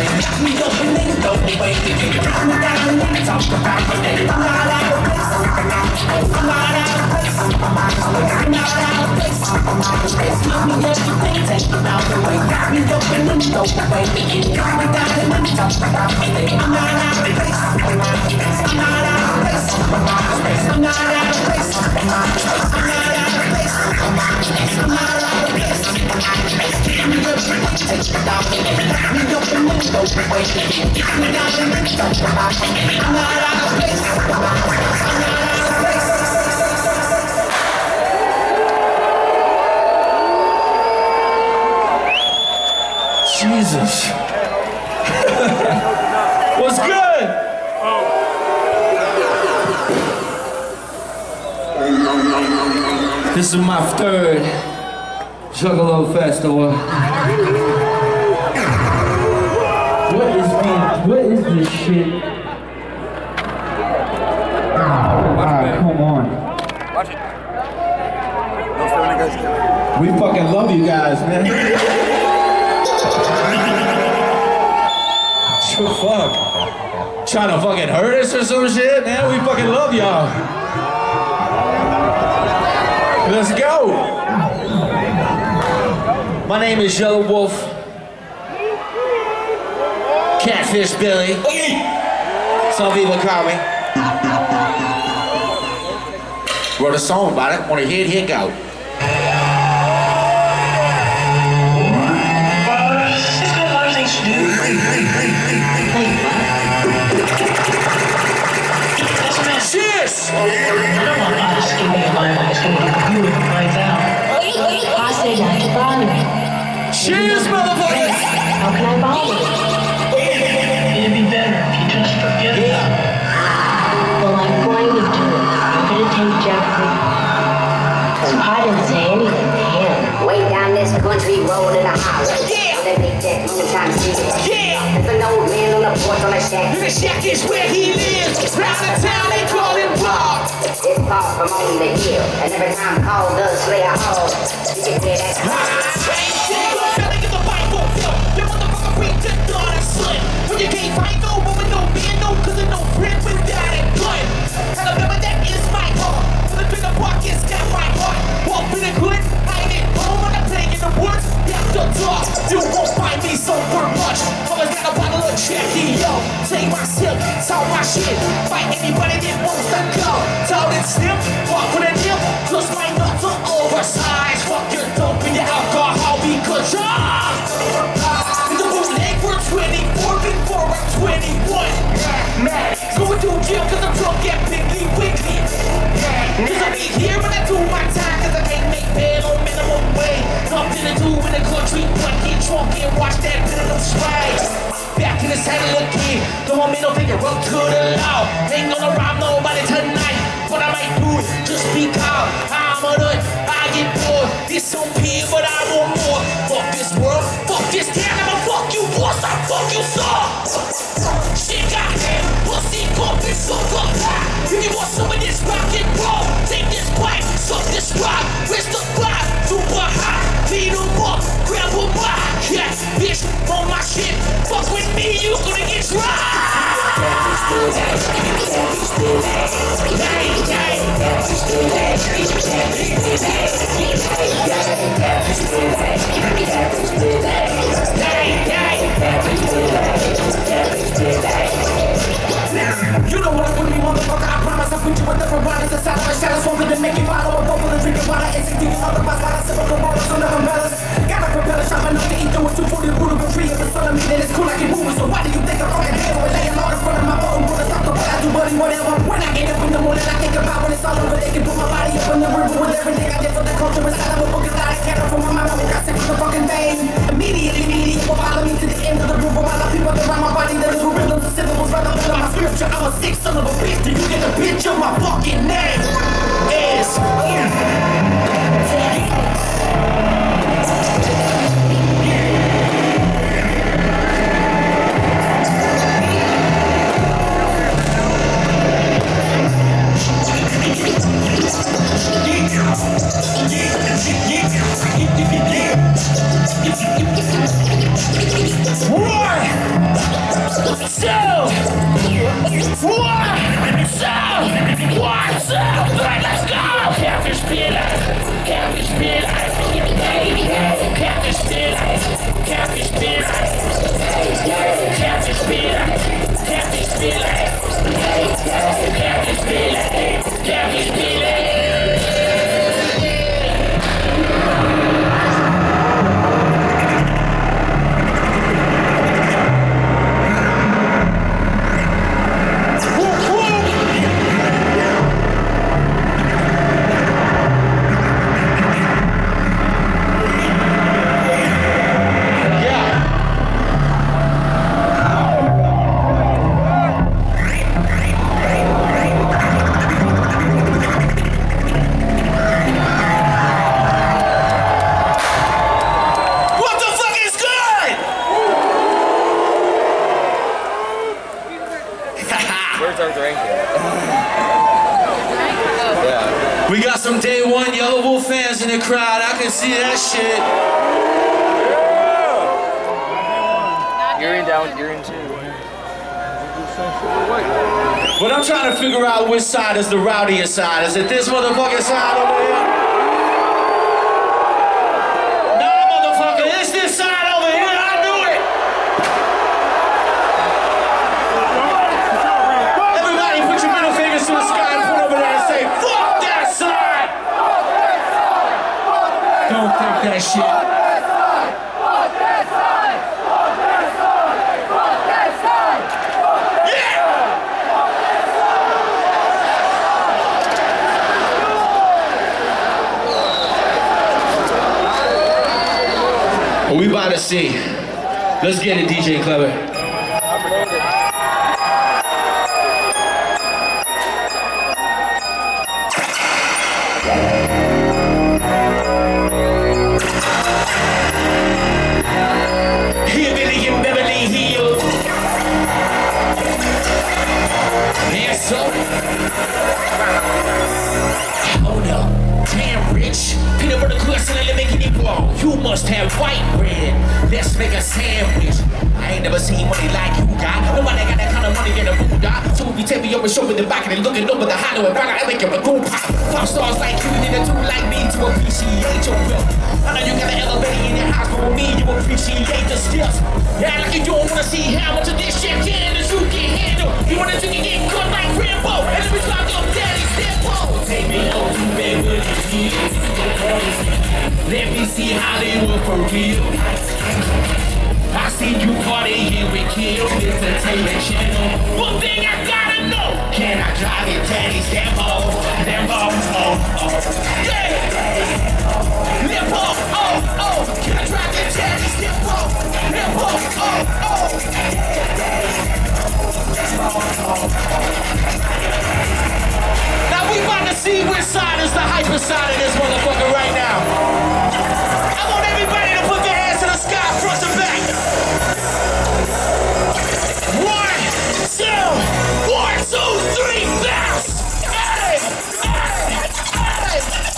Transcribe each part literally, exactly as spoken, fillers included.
Got me opening no way to get it. Got me down and talk about my name. I'm not out of place. I'm not out of place. I'm not out of place. Give me everything, take it out the way. Got me opening no way to get it. Got me down and talk about my name. I'm not out of place. I'm not out of place. I'm not out of place. I'm not out of place. I'm not out of place. I'm not out of place. I'm not out of place. I'm not out of place. Give me everything, take it out the way. Got me opening no way to get it. Got me down and talk about my name. I'm not out of place. I'm not out of place. I'm not out of place. Jesus. What's good? This is my third Juggalo Festival. What is being, what is this shit? Alright, come on. Watch it. Don't throw any guys down. We fucking love you guys, man. Fuck. Trying to fucking hurt us or some shit, man. We fucking love y'all. Let's go. My name is Yellow Wolf. Catfish Billy. Some people call me. Wrote a song about it. Want to hear it? Here it go. Cheers! I don't want us to give me a mind, it's going to be computer right now. Hostage after bothering. Cheers, motherfuckers! How can I bother you? It'd be better if you just forget it. Well, I'm going to do it. I'm going to take Jeffrey. I didn't say anything to him. Way down this country road in a holler. Yeah! They make that moonshine cigarette. Yeah! There's an old man on the porch on the shack. The shack is where he lives. Round the town they call him Bob. It's far from on the hill. And every time Paul does slay a hog, you can hear that. Gotta get the Bible filled. Your motherfucker preach to God and son. When you can't find no woman, no man, no cousin, no friend without a gun. And remember that is my heart. For the bigger pockets got my heart. Walk in the hood, hide it home when I play in the woods. After dark, you won't find me sober much. Always got a bottle of Jackie, yo. Take my sip, talk my shit. Fight anybody that wants to go. Tell it snip, walk with a nip. Cause my nuts are oversized. Fuck your dope and your alcohol because you're in the bootleg for twenty-four before I'm twenty-one. Mad, going to jail cause I'm drunk and piggly wiggly. Cause I be here when I do my time. Cause I can't make bail on minimum wage. Something to do in the country, but get drunk and watch that minimum strike. Back in the saddle again. Don't want me no finger up to the law. Ain't gonna rob nobody tonight, but I might do it just because I'm a nut. I get bored. This some pee, but I want more. Fuck this world, fuck this town, I'ma fuck you once, I fuck you so. Shit got him, pussy coffee, suck up. If you want some of this rock and roll, take this pipe, suck this rock. Where's the vibe? Super hot, beat 'em up, grab 'em by. Yeah, bitch, on my shit. Fuck with me, you gonna get dry. You don't wanna put me, motherfucker, I promise I'll put you with the providers inside of my shadows. Hoping to make you follow a bubble and drinking water. A C T V, otherwise, while I sip up the water, so never mellows. Got a propeller shop enough to eat through it. two forty the root of a tree. If it's on me, then it's cool, I can move it. So why do you think I'm fucking dead with laying low in front of my boat? I'm gonna stop the what I do, buddy, whatever. When I get up in the morning, I think about when it's all over. They can put my body up in the river with everything I did for the culture inside of a book. It's not a scatter from my mouth. I said the fucking thing. Immediately, immediately, will follow me to the end of the river. While the people around my body, that is rhythms and syllables right up in my scripture. I'm a sick son of a bitch. Do you get the picture? My fucking name is. Roy! the crowd. I can see that shit. You're in down, you're in too. But I'm trying to figure out which side is the rowdiest side. Is it this motherfucking side over here? Nah, motherfucker, it's this side over here. I knew it. Everybody put your middle fingers to the sky and put over there and say, fuck that side. Don't think that shit. We about to see. Let's get it, D J Clever. Hillbilly in Beverly Hills. And so, hold up, damn rich. Peanut butter crust and let me get it blow. You must have white bread. Let's make a sandwich. I ain't never seen money like you got. Nobody got that kind of money in the booty. So if you take me over, show me the back and looking over the hollow and back, I make it a boom pop. Pop stars like you need a dude like me to appreciate your wealth. I know you got an elevator in your house, but with me, you appreciate the steps. Yeah, like you don't wanna see how much of this shit can that you can handle. You wanna drink and get cut like Rambo, and every time your daddy's depot. Take me home to bed with the kids. Let me see how they work for real. I see you partying with Kill, Mister Taylor Channel. One thing I gotta know, can I drive your daddy's Lambo? Lambo, oh, oh, yeah. Lambo, oh, oh, can I drive your daddy's Lambo? Lambo, oh, oh. Now we about to see which side is the hyper side of this motherfucker right now. I want everybody to put their hands to the sky, front to back. One, two, one, two, three, bounce! Hey! Hey! Hey!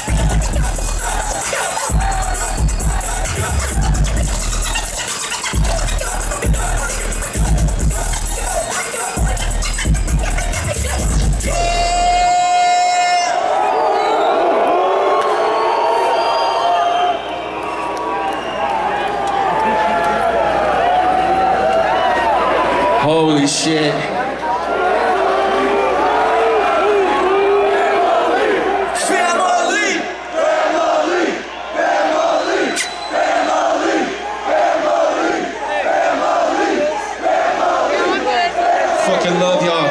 Holy shit. Family! Family! Family! Family! Family! Family! Fucking love y'all.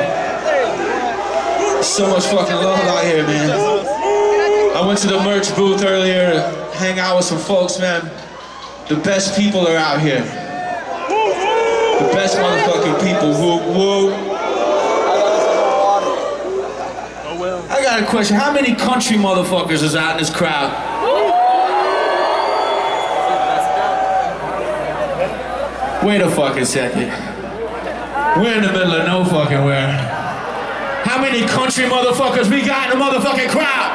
So much fucking love out here, man. I went to the merch booth earlier to hang out with some folks, man. The best people are out here. The best motherfucking people. Woo, woo. I got a question. How many country motherfuckers is out in this crowd? Wait a fucking second. We're in the middle of no fucking where. How many country motherfuckers we got in the motherfucking crowd?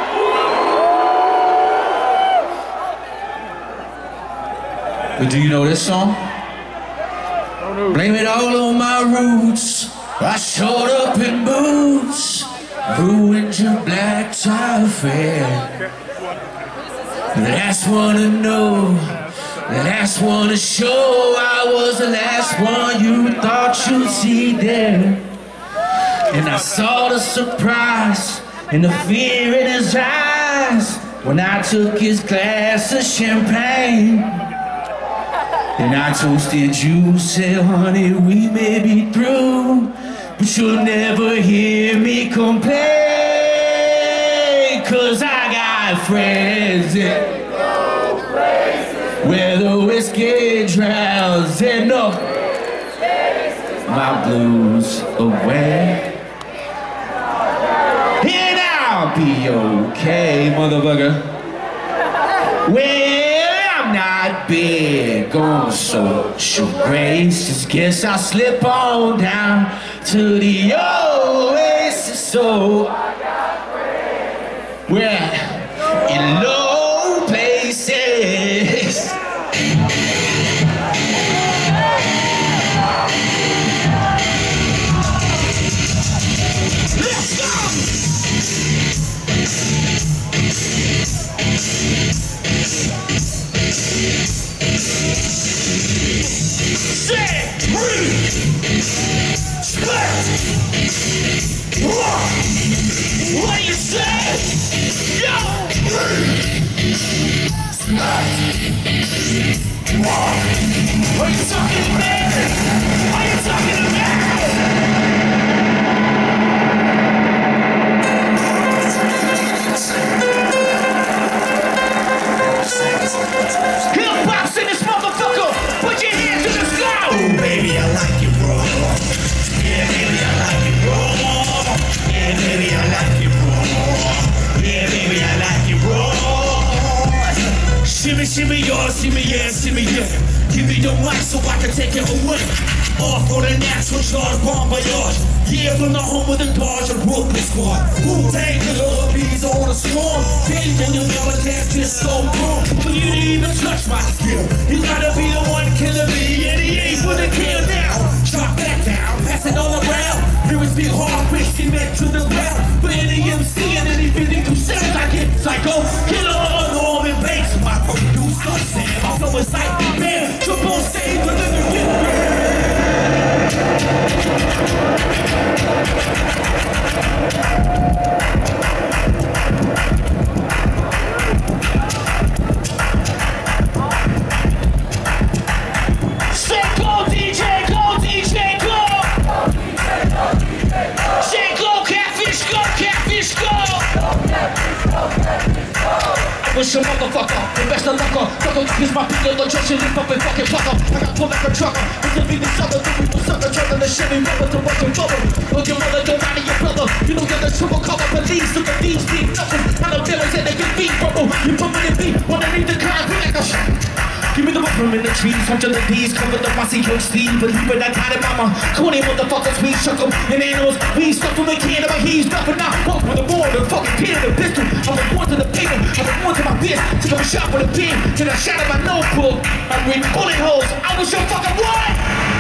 But do you know this song? Blame it all on my roots. I showed up in boots, ruined your black tie affair. The last one to know, the last one to show. I was the last one you thought you'd see there. And I saw the surprise and the fear in his eyes when I took his glass of champagne. And I toasted you, said, honey, we may be through, but you'll never hear me complain. Cause I got friends that where the whiskey drowns and no my blues away. And I'll be okay, motherfucker. Well, I'm not big on social grace. Just guess I'll slip on down to the oasis. So, well, in low place. Are you talking to me? Are you talking to me? Hip-hop's in this motherfucker! Put your hands to the sky! Oh, baby, I like it raw. Yeah, baby, I like it raw. Yeah, baby, I like it raw. Yeah, baby, I like it raw. Shimmy, shimmy, y'all, shimmy, yeah, shimmy, yeah. Give me the mic so I can take it away. Off on the natural charge, bomb by yard. Yeah, from the home of the Dodge and Brooklyn squad. Wu-Tang, the love, bees on the swarm. Baby, when you never dance, just so wrong. But you didn't even touch my skill. You gotta be the one killing me, and he ain't for the kill now. Drop that down, pass it all around. Here is big hard quick, cement to the ground. For any M C and any fifty-two cents, I get psycho. Killer on Norman Bates, my producer, Sam. I'm so excited, man. Triple stage, but let me get ready. Say go D J, go D J, go! Say go catfish, go catfish, go! I wish a motherfucker, the best of lucker. Fucker, use my finger, the junction, lift up and fucking fuck up. I got pulled like a trucker. It's a big sucker, the people sucker, turning the shit in rubber to what's in trouble. Look your mother, don't mind your brother. You don't get the triple cover, police, look at these big nothing. And the villains and they get beat, bubble. You put me in beat, underneath the concrete like a shot. Give me the room in the trees, hunch of the bees, cover the mossy hill steed. Believe it, I got it, mama. Corny motherfuckers, we shook them. And animals, we stuck from the can of my he's nothing now. Walk with the war, the fucking pin of the pistol. I was born to the paper, I was born to my fist. Took up a shot with a pin, till I shot at my notebook. I read bullet holes, I was your fucking what?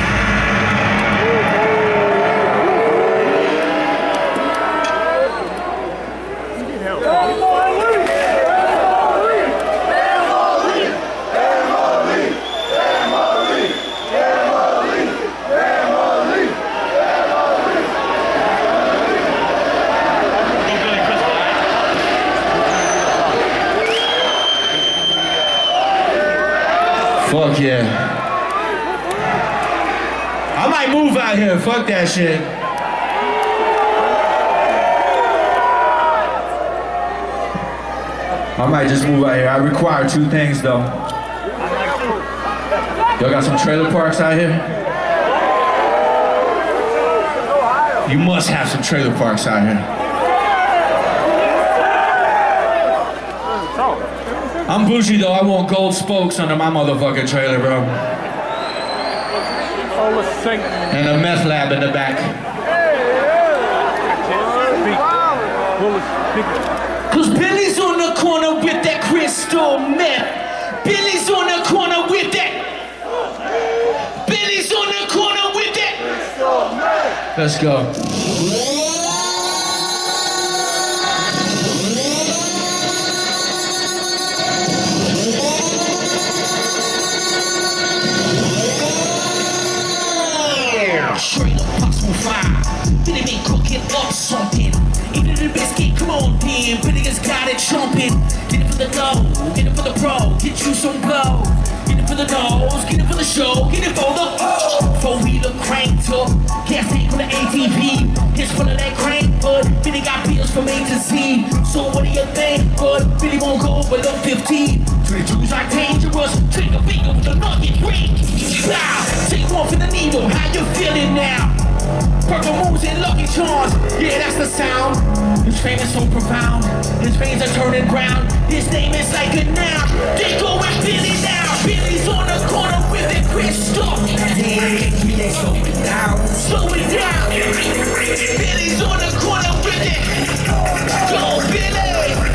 Fuck yeah. I might move out here, fuck that shit. I might just move out here. I require two things though. Y'all got some trailer parks out here? You must have some trailer parks out here. I'm bougie though, I want gold spokes under my motherfucking trailer, bro. And a meth lab in the back. Cause Billy's on the corner with that crystal meth. Billy's on the corner with that. Billy's on the corner with that. Let's go. Straight up possible fire. Billy been cooking up something. Eating the biscuit, come on then. Billy just got it jumping. Get it for the dough, get it for the pro. Get you some blow. Get it for the nose, get it for the show. Get it for the oh. Four wheeler crank up. Gas tank for the A T V. It's full of that crank, but Billy got bills from A to Z. So what do you think? But Billy won't go below fifteen. twenty-twos are dangerous. Take a finger with a nugget ring. Wow, take one for the needle. How you feeling now? Purple moves and Lucky Charms. Yeah, that's the sound. His fame is so profound. His veins are turning brown. His name is like a noun. They go with Billy now. Billy's on the corner with it crystal. Hey, they slow it down. Slow it down. Billy's on the corner with it. Go, Billy.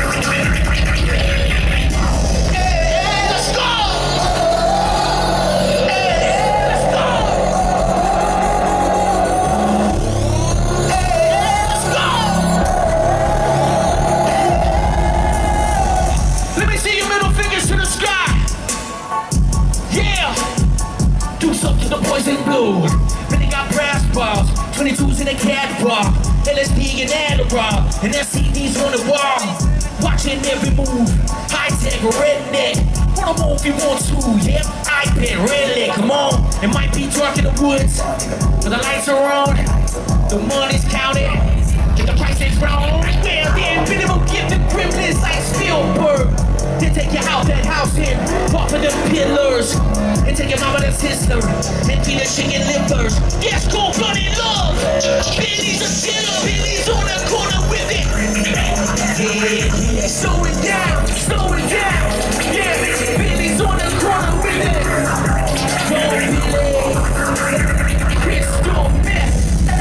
Billy got brass balls, twenty-twos in a cat bar, L S D and Adderall, and S C Ds on the wall. Watching every move, high-tech redneck, Wanna move if you want to, yep, iPad, red leg, come on. It might be dark in the woods, but the lights are on, the money's counted, get the prices wrong. Well then, minimum gift and privilege like Spielberg. Then take you out that house here, walk for them pillars, and take your mama and sister, and feed her chicken livers. Yes, cold blooded love, Billy's a killer, Billy's on the corner with it. Yeah, yeah, slow it down, slow it down. Yeah, Billy's on the corner with it. Go Billy, crystal meth.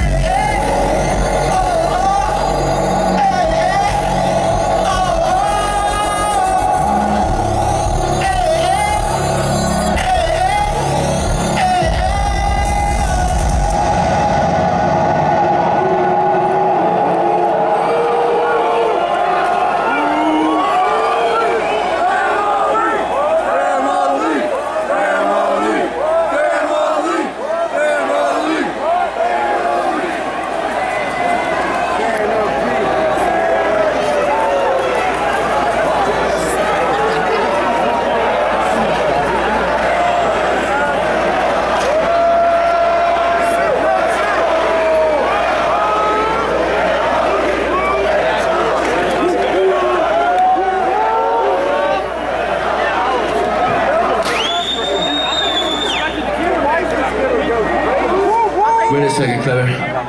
Wait a second, Clever.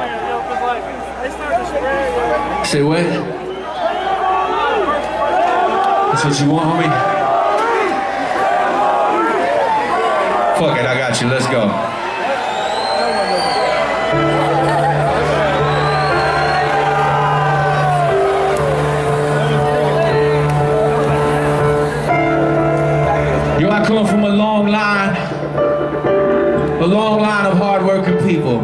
Say what? That's what you want, homie? Fuck it, I got you. Let's go. Yo, I come from a long line, a long line of hard-working people.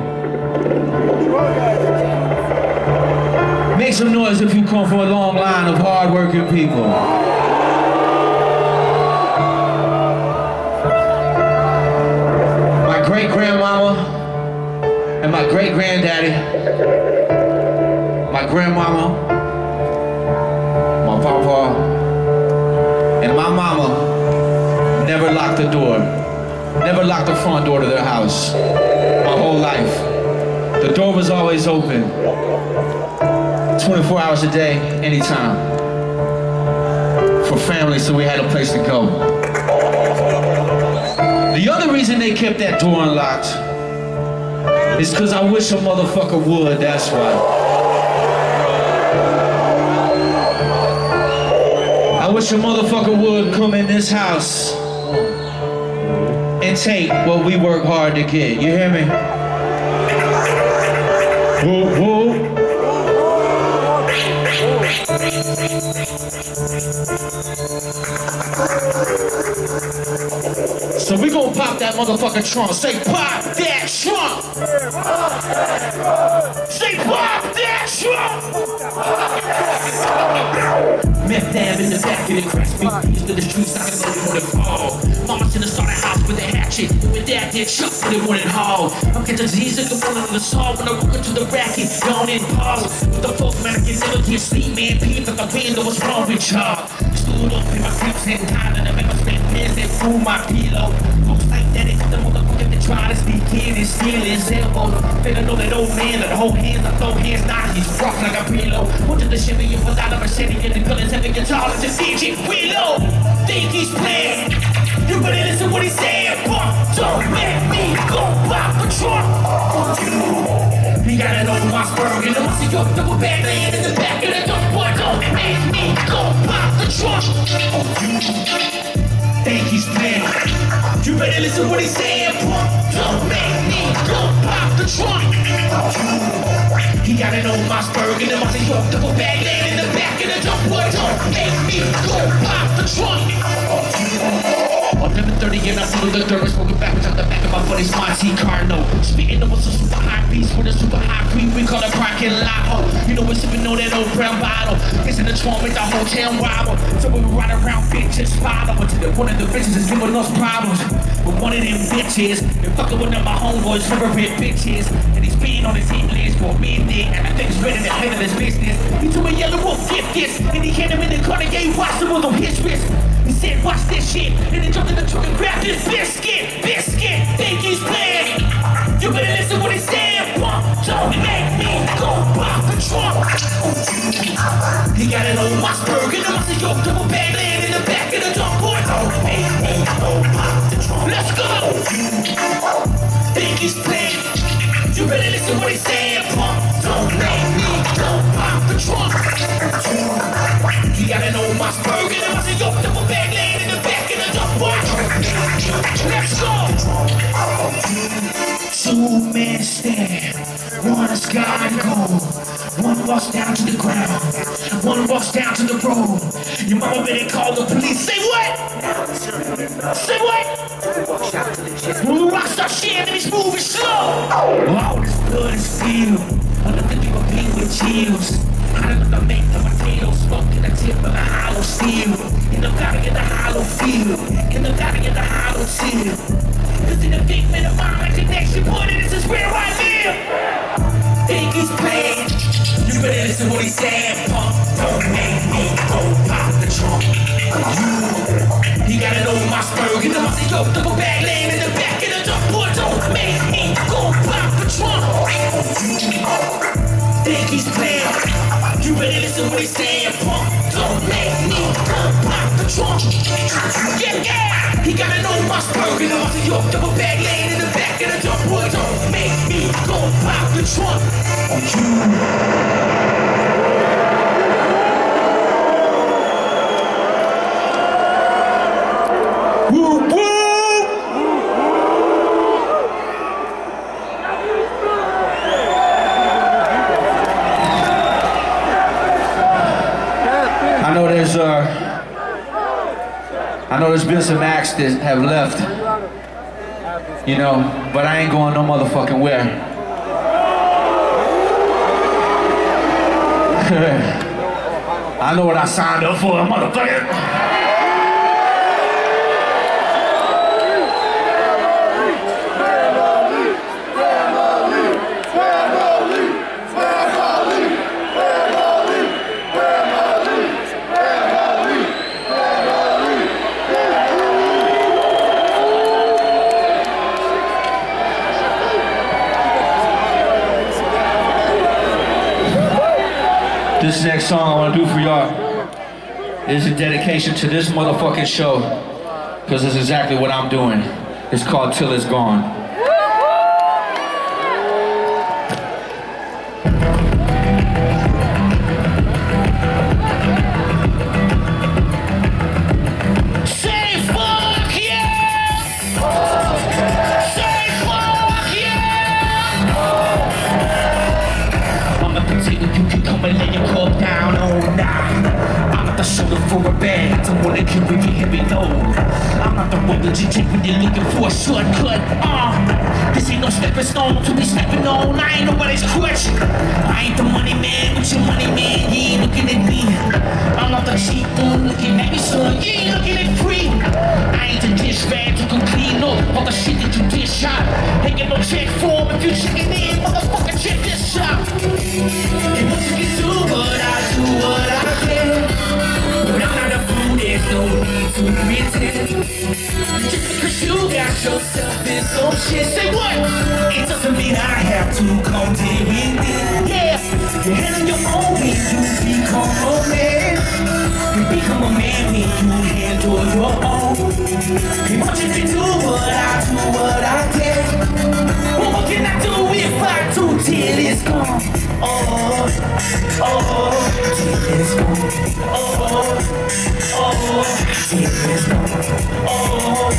Make some noise if you come from a long line of hard-working people. My great-grandmama and my great-granddaddy, my grandmama, my papa, and my mama never locked the door, never locked the front door to their house my whole life. The door was always open, twenty-four hours a day, anytime, for family, so we had a place to go. The other reason they kept that door unlocked is because I wish a motherfucker would, that's why. I wish a motherfucker would come in this house and take what we work hard to get, you hear me? Whoa, whoa. So we gonna pop that motherfucking trunk. Say pop that trunk. Say pop that trunk. Meth dab in the back of the cracks. Big piece to the streets, I can know you wanna fall. Mama should have started house with a hatchet. With that, did chuck for the one in hall. I'm catching Z's at the one of the saw when I walk into the racket. Gone in pause. With the folk man, I can never get sleep, man. Peeped at the window, what's wrong with y'all? Stood up in my creeps and time and I make my spend pins and fool my pillow. Folks like that, it's the motherfucker that try to sneak in and steal his elbow. They don't know that old man that hold hands, I throw hands, not he's rough like a pillow. Put to the shimmy, you put out a machete, and the guns have a guitar, it's a D J Willow. Think he's playing. You better listen what he's saying, but don't make me go pop the trunk on you. He got it on my spur, and the musty go double back land in the back of the dump, boy, don't make me go pop the trunk on you. Think he's playing. You better listen what he's saying, but don't make me go pop the trunk on you. He got it on my spur, and the musty go double back land in the back of the dump, boy, don't make me go pop the trunk on you. eleven thirty and I flew the third, smoking backwards out the back of my buddy's Monte Carlo. Speaking of what's a super high beast with a super high cream, we call it parking lot. Oh, you know we're sipping on that old brown bottle. It's in the trunk with the whole town wobble. So we ride around bitches follow until one of the bitches is giving us problems. But one of them bitches, they're fucking with my homeboys, favorite bitches. And he's being on his hit list for me and Nick, and I think he's ready to handle his business. He told me yellow wolf, get this, and he handed him in the car and gave watch the mother his wrist. He said, watch this shit. And then jumped in the truck and grabbed his biscuit. Biscuit, think he's playing. You better listen to what he's saying. Pump, don't make me go pop the trunk. He got an old Mossberg and a monster yoke, double bag laying in the back of the dump boy. Don't make me go pop the trunk. Let's go. Think he's playing. You better listen to what he's saying. Pump, don't make me go pop the trunk. He got an old Mossberg and a monster yoke, double bag laying in the back of the dump boy. Let's go. Two men stand, one has gotta go. One walks down to the ground, one walks down to the road. Your mama better call the police. Say what? Say what? When the rocks start sharing, he's moving slow. All this blood is spilled. I let the people bleed with chills. I let them make the potatoes smoke in the tip of the hollow steel. In the valley in the hollow field, in the valley in the hollow seal. Cause in the figment of my imagination, boy, this is where I live. Think he's playing. You better listen to what he's saying, punk. Don't make me go pop the trunk. He got an old Mossberg and a monster yoke, double bag laying in the back of the dump boy. Don't make me go pop the trunk. Think he's playing. You better listen to what he's saying, punk. Don't make me go pop the trunk. Yeah, yeah. He got an old Mossberg and a monster yoke, double bag laying in the back of the dump boy. Don't make me go pop the trunk. Woo woo! I know there's uh, I know there's been some acts that have left, you know, but I ain't going no motherfucking where. I know what I signed up for, motherfucker. This next song I want to do for y'all is a dedication to this motherfucking show, because it's exactly what I'm doing. It's called Till It's Gone. For a bag, I wanna keep it heavy load. I'm not the one that you take when you're looking for a shortcut. Uh, this ain't no stepping stone to be stepping on. I ain't nobody's crutch. I ain't the money man with your money man. You ain't looking at me. I'm not the cheap one looking at me, son. You ain't looking at free. I ain't the dish bag to come clean up all the shit that you dish out. Ain't get no check for if you checking in, motherfucker. Check this out. And what you can do, but I do what I can. But I'm not a fool, there's no need to pretend. Just because you got yourself in some shit, say what? It doesn't mean I have to come to it. Yeah, you handle your own when you become a man. You become a man when you handle your own. You want you to do what I do, what I can. Well, what can I do if I do till it's gone? Oh, oh, till it's gone. Oh, oh, till it's gone. Oh,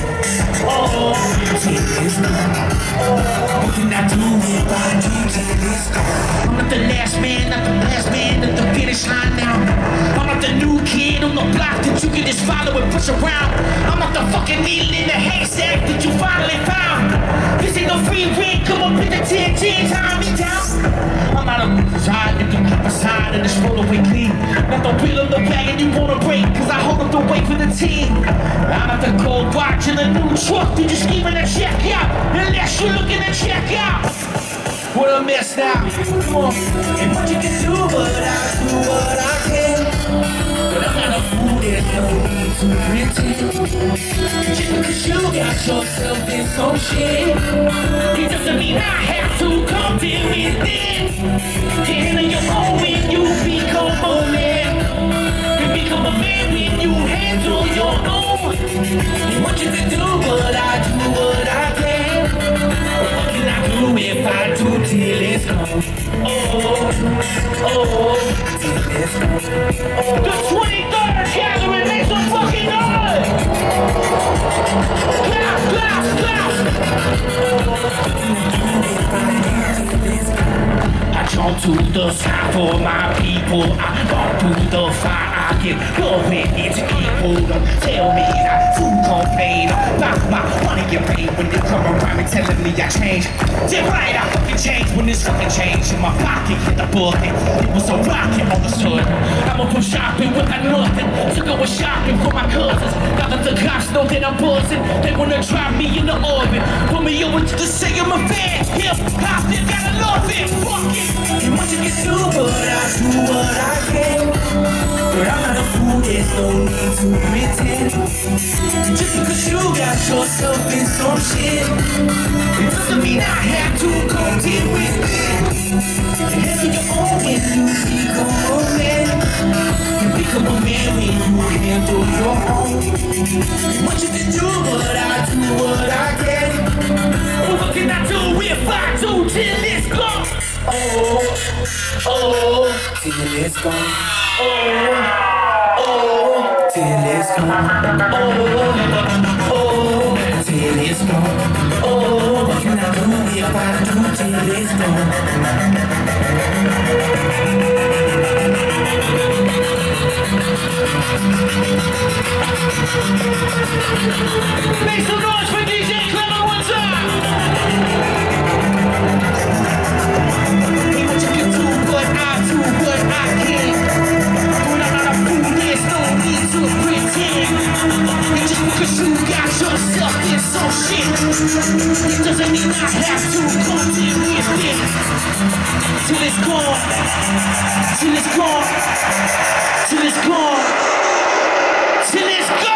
oh, till it's gone. What can I do if I do till it's gone? I'm not the last man, not the last man at the finish line now. I'm not the new kid on the block that you can just follow and push around. I'm not the fucking needle in the haystack that you finally found. This ain't no free rent, come on, put the ten, ten, time me down. I'm not a side that can hop aside and just roll away clean. Not the wheel of the bag and you wanna break, cause I hold up the weight for the team. I'm not the cold watch in the new truck, you just giving a check out. Unless you're looking to check out. What a mess now. Come on. And what you can do, but I do what I can. But I'm not a fool, there's no need to pretend. Just because you got yourself in some shit, it doesn't mean I have to come deal with it. Handle your own when you become a man. You become a man when you handle your own. They want you to do what I do, what I can. What can I do if I do till it's gone? Oh, oh, till it's gone. The twenty-third gathering, make some fucking noise! Clap, clap, clap! I jump to the side for my people. I walk through the fire. I give love when it's equal. Don't tell me not to complain about my money get paid when you come around me telling me I change. Damn right, I fucking change when this fucking change in my pocket hit the bucket. It was so rockin' all of a sudden. I'ma go shopping without nothing. To go shopping for my cousins. Now that the cops know that I'm buzzing, they wanna drop me in the orbit. Put me over to the say I'm a fan. Hip hop, they gotta love it. Fuck it. And once you get through, but I do what I can. But I'm not a fool, there's no need to pretend. Just because you got yourself in some shit, it doesn't mean I have to come deal with it. Handle your own when you become a man. You become a man when you handle your own. I want you to do what I do, what I can. Oh, what can I do if I do till it's gone? Oh, oh, till it's gone. Oh, oh, till it's gone. Oh, oh, till it's gone. Oh, what can I do if I do till it's gone? Make some noise for D J Clever one time! Hey, what you can do, but I do what I can. But I'm not a fool, there's no need to pretend. And just because you got yourself in some shit, it doesn't mean I have to come deal with it. Till it's gone, till it's gone, till it's gone, till it's gone.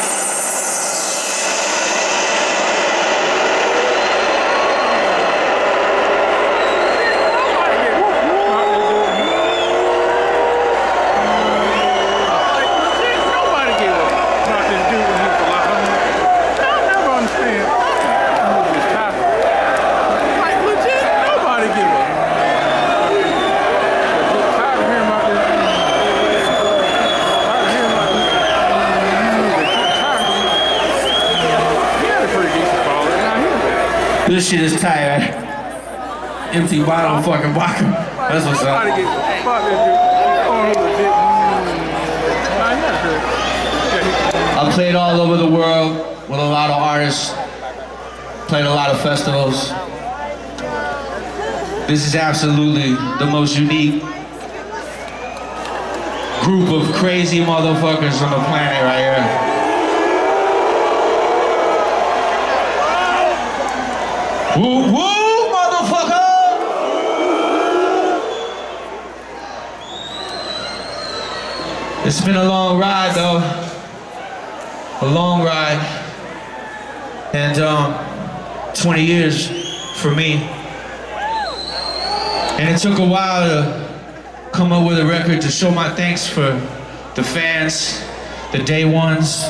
This shit is tired. Empty bottle, fucking bottom. That's what's up. I played all over the world with a lot of artists. Played a lot of festivals. This is absolutely the most unique group of crazy motherfuckers on the planet right here. Woo woo, motherfucker! It's been a long ride, though. A long ride. And, um, twenty years for me. And it took a while to come up with a record to show my thanks for the fans, the day ones.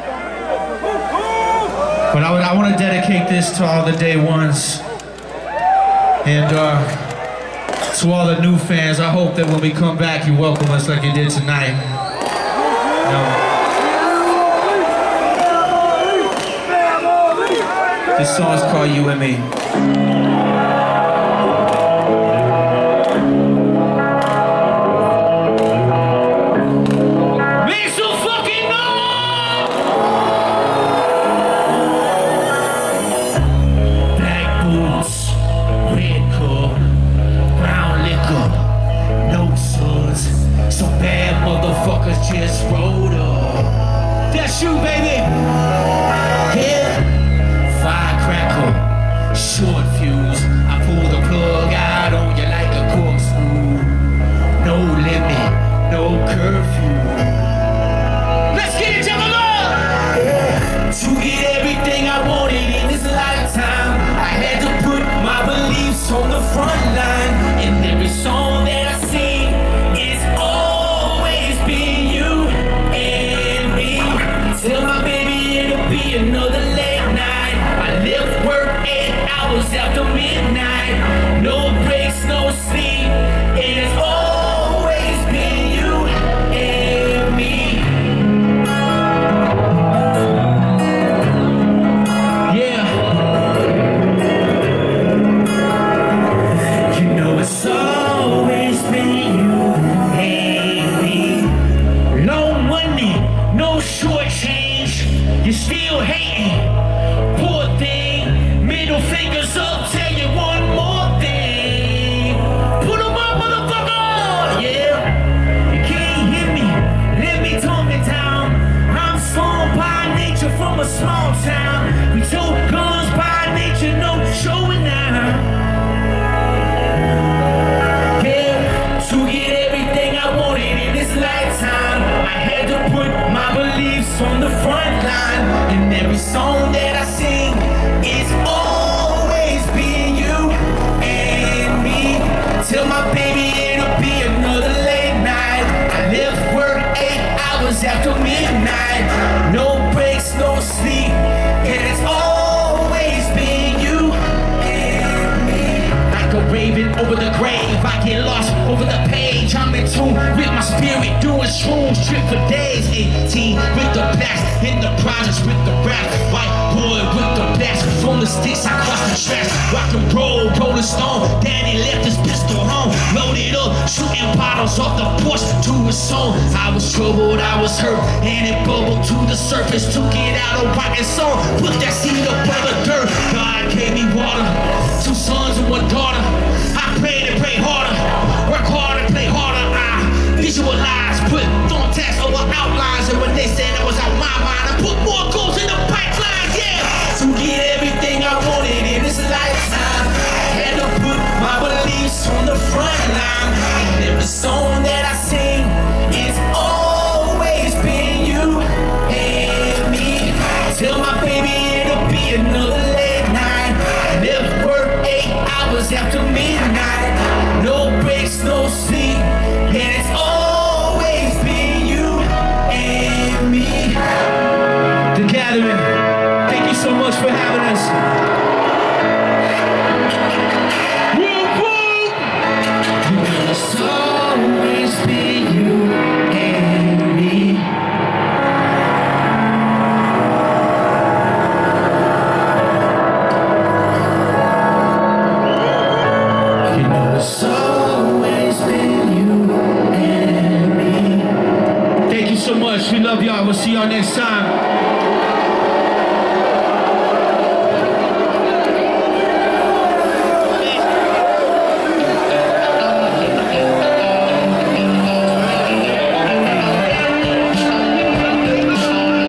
But I, would, I want to dedicate this to all the day ones and uh, to all the new fans. I hope that when we come back, you welcome us like you did tonight. You know, this song is called You and Me. Just rolled up. That's you, baby. Yeah. Firecracker, short fuse. hours after midnight. No breaks, no sleep. It has always been you and me. Yeah. You know it's always been you and me. Low money, no short change. You're still hating. Poor thing. Middle fingers up. Tell you one more thing. Put 'em up, motherfucker. Yeah. You can't hear me. Let me tone it down. I'm strong by nature from a small town. We told guns by nature, no showing now. Yeah. To get everything I wanted in this lifetime, I had to put my beliefs on the front line. And every song that I sing is always being you and me. Tell my baby it'll be another late night. I left work eight hours after midnight. No breaks, no sleep. And it's always been you and me. Like a raven over the grave, I get lost over the page. I'm in tune with my spirit, doing shrooms, trip for days. eighteen with the blacks, in the projects with the rap. White boy with the blacks, from the sticks I cross the tracks. Rock and roll, Rolling Stone. Daddy left his pistol home, loaded up, shooting bottles off the porch to his song. I was troubled, I was hurt, and it bubbled to the surface. Took it out of rotten song, put that seed up on the dirt. God gave me water, two sons and one daughter. I prayed and prayed harder, work harder, play harder. I visualize, put thumb tags over outlines. And when they said it was out my mind, I put more goals in the pipeline, yeah. To get everything I wanted in this lifetime, I had to put my beliefs on the front line. And every song that I sing is always been you and me. Tell my baby it'll be another late night. I left work eight hours after midnight. No breaks, no sleep. And it's always been you and me. The Gathering, thank you so much for having us. Whoop, whoop. You know it's always been you and me. You know it's always been you and me. Thank you so much. We love y'all. We'll see y'all next time.